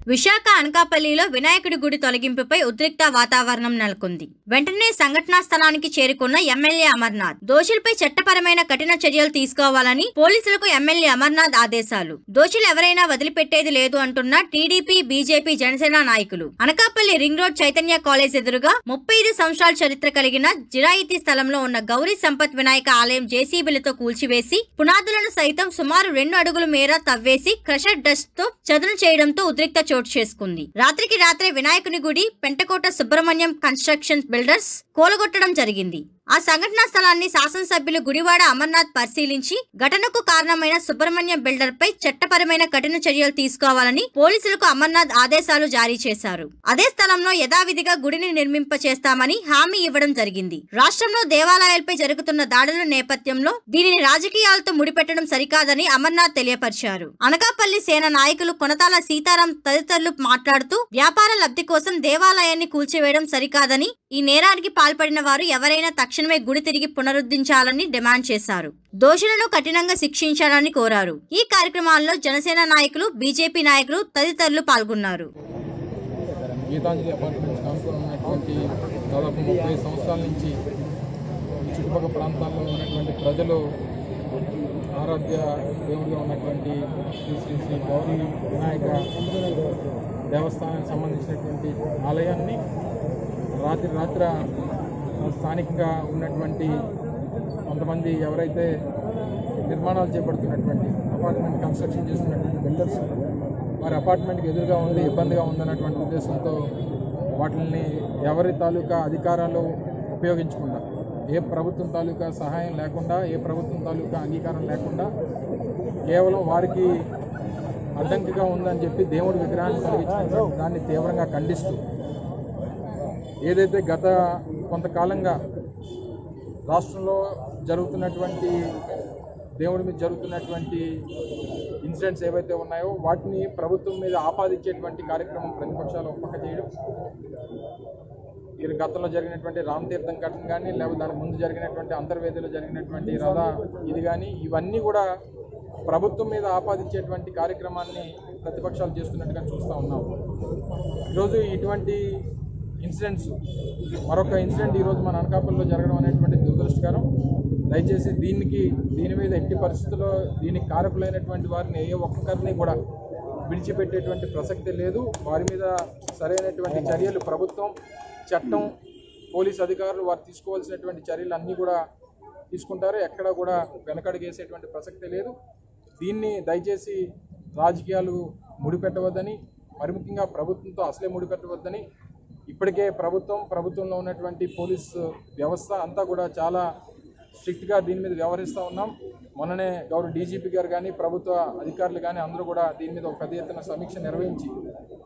విశాఖ అనకాపల్లిలో వినాయకుడి గుడి తొలగింపుపై ఉద్రిక్త వాతావరణం నెలకొంది. వెంటనే సంఘటనా స్థలానికి చేరుకున్న ఎమ్మెల్యే అమర్నాథ్ దోషులపై చట్టపరమైన కఠిన చర్యలు తీసుకోవాలని పోలీసులకు ఎమ్మెల్యే అమర్నాథ్ ఆదేశాలు. దోషులు ఎవరైనా వదిలిపెట్టేది లేదు అంటున్న టీడీపీ, బీజేపీ, జనసేన నాయకులు. Anakapalli ring road Chaitanya college ఎదురుగా 35 సంవత్సరాల చరిత్ర కలిగిన జిరాయితీ స్థలంలో ఉన్న గౌరీ సంపత్ వినాయక ఆలయం జేసీబీలతో కూల్చివేసి పునాదులను సైతం సుమారు 2 అడుగుల మేర తవ్వేసి క్రషర్ డస్ట్ తో చదును చేయడంతో ఉద్రిక్త చోటు చేసుకుంది. రాత్రికి రాత్రే వినాయకుని గుడి పెంటకోట సుబ్రహ్మణ్యం కన్స్ట్రక్షన్ బిల్డర్స్ కూలగొట్టడం జరిగింది. ఆ సంఘటనా స్థలాన్ని శాసనసభ్యులు గుడివాడ అమర్నాథ్ పరిశీలించి ఘటనకు కారణమైన సుబ్రహ్మణ్యం బిల్డర్ పై చట్టపరమైన కఠిన చర్యలు తీసుకోవాలని పోలీసులకు అమర్నాథ్ ఆదేశాలు జారీ చేశారు. అదే స్థలంలో యథావిధిగా గుడిని నిర్మింప చేస్తామని హామీ ఇవ్వడం జరిగింది. రాష్ట్రంలో దేవాలయాలపై జరుగుతున్న దాడుల నేపథ్యంలో దీనిని రాజకీయాలతో ముడిపెట్టడం సరికాదని అమర్నాథ్ తెలియపరిచారు. అనకాపల్లి సేన నాయకులు కొనతాల సీతారాం తదితరులు మాట్లాడుతూ వ్యాపార లబ్ధి కోసం దేవాలయాన్ని కూల్చివేయడం సరికాదని, ఈ నేరానికి పాల్పడిన వారు ఎవరైనా తక్షణమే గుడి తిరిగి పునరుద్ధరించాలని డిమాండ్ చేశారు. దోషులను కఠినంగా శిక్షించాలని కోరారు. ఈ కార్యక్రమాల్లో జనసేన నాయకులు, బీజేపీ నాయకులు తదితరులు పాల్గొన్నారు. గీతాంజలి అపార్ట్మెంట్స్ కానుకున్నటువంటి దాదాపు 30 సంవత్సరాల నుంచి చుట్టుపక్కల ప్రాంతాల్లో ఉన్నటువంటి ప్రజలు ఆరాధ్య దేవుడిగా ఉన్నటువంటి శ్రీ గౌరీ వినాయక దేవస్థానానికి సంబంధించినటువంటి ఆలయాన్ని రాత్రి స్థానికంగా ఉన్నటువంటి కొంతమంది ఎవరైతే నిర్మాణాలు చేపడుతున్నటువంటి అపార్ట్మెంట్ కన్స్ట్రక్షన్ చేస్తున్నటువంటి బిల్డర్స్ వారి అపార్ట్మెంట్కి ఎదురుగా ఉంది, ఇబ్బందిగా ఉందన్నటువంటి ఉద్దేశంతో వాటిని ఎవరి తాలూకా అధికారాలు ఉపయోగించకుండా, ఏ ప్రభుత్వం తాలూకా సహాయం లేకుండా, ఏ ప్రభుత్వం తాలూకా అంగీకారం లేకుండా కేవలం వారికి అడ్డంకిగా ఉందని చెప్పి దేవుడి విగ్రహాన్ని తొలగించిన దాన్ని తీవ్రంగా ఖండిస్తూ, ఏదైతే గత కొంతకాలంగా రాష్ట్రంలో జరుగుతున్నటువంటి దేవుడి మీద జరుగుతున్నటువంటి ఇన్సిడెంట్స్ ఏవైతే ఉన్నాయో వాటిని ప్రభుత్వం మీద ఆపాదించేటువంటి కార్యక్రమం ప్రతిపక్షాలు పక్క చేయడం, ఈ గతంలో జరిగినటువంటి రామతీర్థం ఘటన కానీ, లేకపోతే దాని ముందు జరిగినటువంటి అంతర్వేదిలో జరిగినటువంటి రథ ఇది కానీ, ఇవన్నీ కూడా ప్రభుత్వం మీద ఆపాదించేటువంటి కార్యక్రమాన్ని ప్రతిపక్షాలు చేస్తున్నట్టుగా చూస్తూ ఉన్నాం. ఈరోజు ఇటువంటి ఇన్సిడెంట్స్, మరొక ఇన్సిడెంట్ ఈరోజు మన అనకాపల్లిలో జరగడం అనేటువంటి దురదృష్టకరం. దయచేసి దీని మీద ఎట్టి పరిస్థితుల్లో దీనికి కారకులైనటువంటి వారిని ఏ ఒక్కరిని కూడా విడిచిపెట్టేటువంటి ప్రసక్తి లేదు. వారి మీద సరైనటువంటి చర్యలు ప్రభుత్వం, చట్టం, పోలీస్ అధికారులు వారు తీసుకోవాల్సినటువంటి చర్యలు అన్నీ కూడా తీసుకుంటారు. ఎక్కడ కూడా వెనకడుగేసేటువంటి ప్రసక్తి లేదు. దీన్ని దయచేసి రాజకీయాలు ముడిపెట్టవద్దని, మరి ముఖ్యంగా ప్రభుత్వంతో అసలే ముడిపెట్టవద్దని, ఇప్పటికే ప్రభుత్వంలో ఉన్నటువంటి పోలీస్ వ్యవస్థ అంతా కూడా చాలా స్ట్రిక్ట్గా దీని మీద వ్యవహరిస్తూ ఉన్నాం. మొన్ననే గౌరవ డీజీపీ గారు కానీ, ప్రభుత్వ అధికారులు కానీ అందరూ కూడా దీని మీద ఒక పెద్ద ఎత్తున సమీక్ష నిర్వహించి